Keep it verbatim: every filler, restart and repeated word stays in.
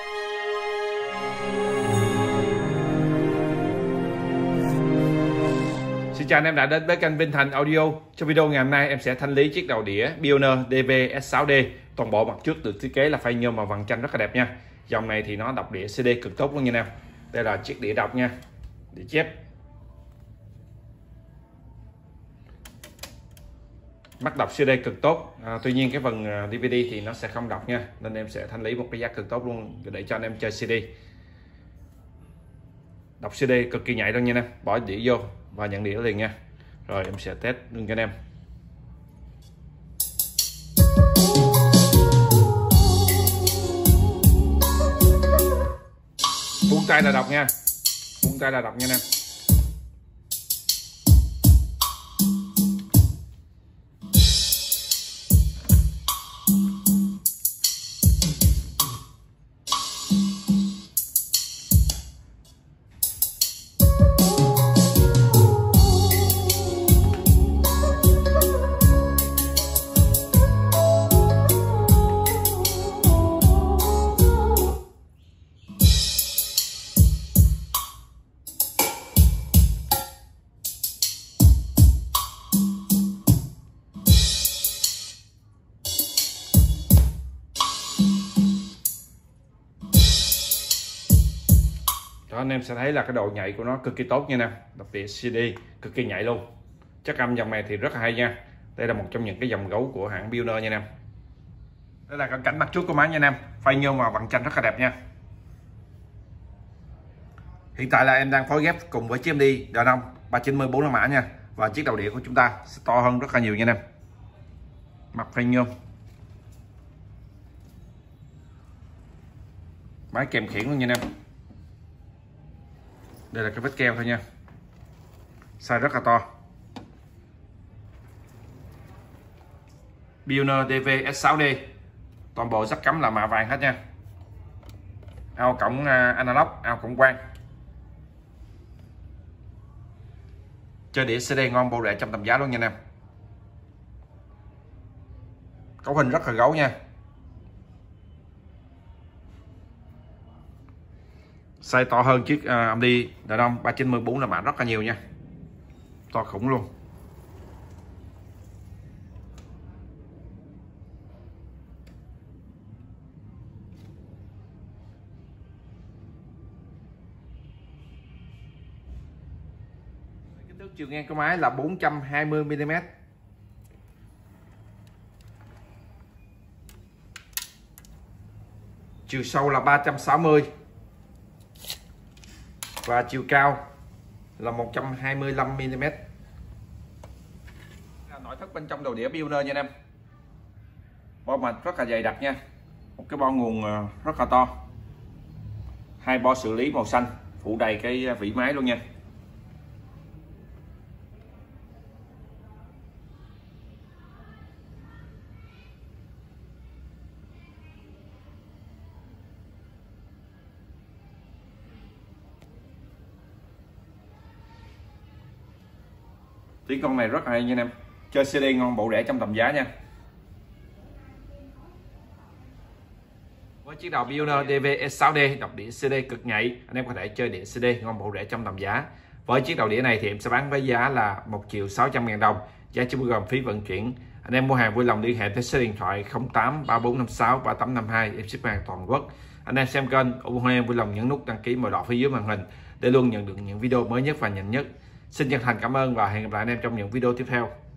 Xin chào anh em đã đến với kênh Vinh Thành Audio. Trong video ngày hôm nay em sẽ thanh lý chiếc đầu đĩa Pioneer đê vê S sáu D. Toàn bộ mặt trước được thiết kế là phay nhôm màu vàng chanh rất là đẹp nha. Dòng này thì nó đọc đĩa xê đê cực tốt luôn nha em. Đây là chiếc đĩa đọc nha, đĩa chép. Mắt đọc xê đê cực tốt. À, tuy nhiên cái phần đê vê đê thì nó sẽ không đọc nha, nên em sẽ thanh lý một cái giá cực tốt luôn để cho anh em chơi xê đê. Đọc xê đê cực kỳ nhạy luôn nha em. Bỏ đĩa vô và nhận đĩa liền nha. Rồi em sẽ test luôn cho anh em. Buông tay là đọc nha, buông tay là đọc nha anh em. Đó, anh em sẽ thấy là cái độ nhạy của nó cực kỳ tốt nha nè, đọc đĩa xê đê cực kỳ nhạy luôn. Chất âm dòng này thì rất là hay nha. Đây là một trong những cái dòng gấu của hãng Pioneer nha anh em. Đây là cận cảnh mặt trước của máy nha anh em, phay nhôm màu vàng chanh rất là đẹp nha. Hiện tại là em đang phối ghép cùng với chiếc em đê Denon ba chín mươi bốn la mã nha, và chiếc đầu đĩa của chúng ta sẽ to hơn rất là nhiều nha anh em. Mặt phay nhôm, máy kèm khiển luôn nha anh em. Đây là cái vết keo thôi nha, size rất là to. Pioneer đê vê S sáu D, toàn bộ rắc cắm là mạ vàng hết nha. Ao cổng analog, ao cổng quang. Chơi đĩa xê đê ngon bộ rẻ trong tầm giá luôn nha anh em. Cấu hình rất là gấu nha. Size to hơn chiếc uh, em đê Denon ba chín mươi bốn la mã rất là nhiều nha. To khủng luôn. Kích thước chiều ngang của máy là bốn trăm hai mươi mi li mét. Chiều sâu là ba trăm sáu mươi. Và chiều cao là một trăm hai mươi lăm mi li mét. Nội thất bên trong đầu đĩa Pioneer nha anh em. Bo mạch rất là dày đặc nha. Một cái bo nguồn rất là to. Hai bo xử lý màu xanh phủ đầy cái vỉ máy luôn nha. Tiếng con này rất là hay nha anh em. Chơi xê đê ngon bộ rẻ trong tầm giá nha. Với chiếc đầu Pioneer đê vê S sáu D đọc đĩa xê đê cực nhạy, anh em có thể chơi đĩa xê đê ngon bộ rẻ trong tầm giá. Với chiếc đầu đĩa này thì em sẽ bán với giá là một triệu sáu trăm ngàn đồng, giá chưa bao gồm phí vận chuyển. Anh em mua hàng vui lòng liên hệ tới số điện thoại không tám ba bốn năm sáu ba tám năm hai, em ship hàng toàn quốc. Anh em xem kênh ủng hộ em vui lòng nhấn nút đăng ký màu đỏ phía dưới màn hình để luôn nhận được những video mới nhất và nhanh nhất. Xin chân thành cảm ơn và hẹn gặp lại anh em trong những video tiếp theo.